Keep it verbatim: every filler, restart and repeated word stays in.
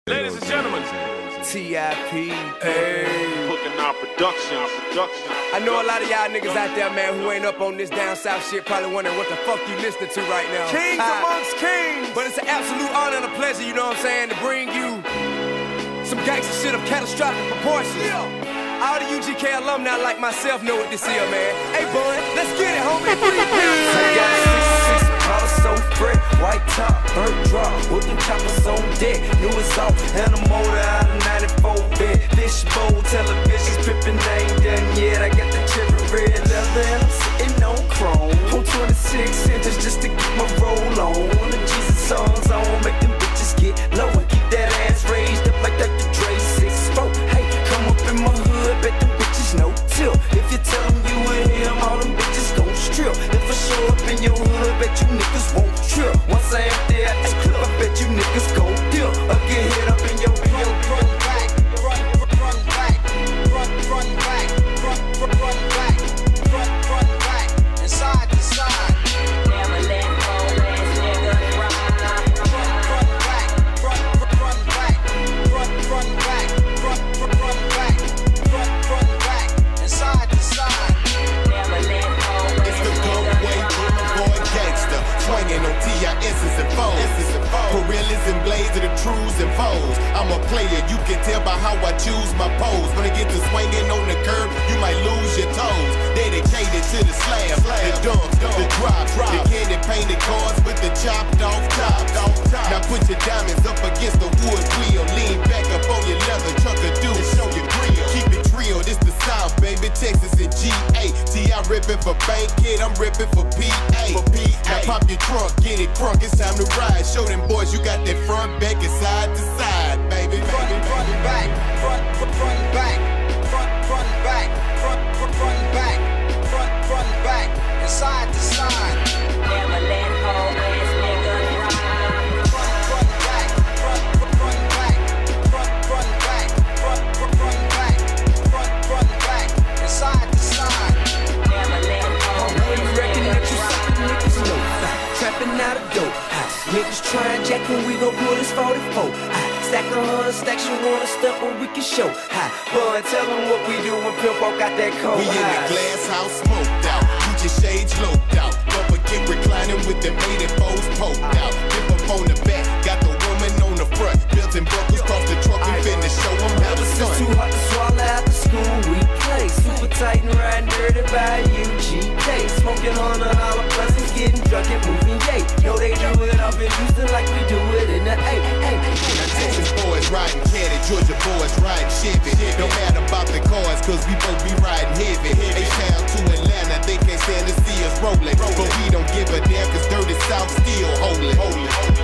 Ladies and gentlemen, T I P, hey. Hooking our production, our production. I know a lot of y'all niggas out there, man, who ain't up on this down south shit, probably wondering what the fuck you listening to right now. Kings Hi. amongst kings. But it's an absolute honor and a pleasure, you know what I'm saying, to bring you some gangster shit of catastrophic proportions. Yeah. All the U G K alumni like myself know what this is, man. Hey, boy, let's get it, homie. So fresh, white top, burnt drop, with them choppers on deck. New it's off, and a motor out of ninety-four bed. Fishbowl, television, stripping, ain't done yet. I got the cherry red leather, and I'm sitting on chrome. On twenty-six inches just to get my roll on. One of Jesus' songs, I won't make them bitches get low and keep that ass raised up like Doctor Dre six four. Hey, come up in my hood, bet them bitches no till. If you tell them you with him, all them bitches gon' strip. If I show up in your hood, bet you niggas won't trip. Once I am there, I clip, I bet you niggas gon' dip. I get hit up in your bill. Run back, run, run back, run, run back, run, run, run back, run, run back, and side to side. Never let go, ass niggas ride. Run, run back, run, run back, run, run back, run, run back, run, run back, and side to side. Never let go. It's the good way, boy gangster, swinging on T I S's and foes. Gorillas and blades of the trues and foes. I'm a player, you can tell by how I choose my pose. When I get to swinging on the curb, you might lose your toes. Dedicated to the slab, the dunk, the drop, the candy painted cars with the chopped off top. Now put your diamonds up against the wood wheel. Lean back up on your leather truck or do show your grill. Keep it real, this the South, baby, Texas and G A. T I ripping for Bankhead, I'm ripping for P A. Now pop your trunk, get it crunk, it's time to ride. Show them boys you got that front, back, and side to side, baby. Front, front, back, front, front, back, front, front, back, front, front, back, front, front, back, and side to side. Never let go, ass niggas ride. Front, front, back, front, front, back, front, front, back, front, front, back, front, front, back, and side to side. Never let go, ass niggas ride. Trapping out of dope. Niggas tryin' jack when we gon' pull this forty-four. Stack a hundred stacks, you wanna step when we can show. Boy, tell them what we do when Pimp walk out that cold. We in the glass house, smoked out. Gucci shades loped out. Bumper kick reclining with the mated foes poked out. Dip up on the back, got the woman on the front. Belts and buckles cross the truck, we finna show them how the sun. Too hot to swallow after school, we play. Super tight and riding dirty by U G K. Smoking on a dollar plus and getting drunk and moving yay. Yo, they do it up in Houston like we do it in the A. Texas boys riding caddy, Georgia boys riding Chevy. Don't matter about the cars, cause we both be riding heavy. H-Town to Atlanta, they can't stand to see us rolling. But we don't give a damn, cause dirty South still holy.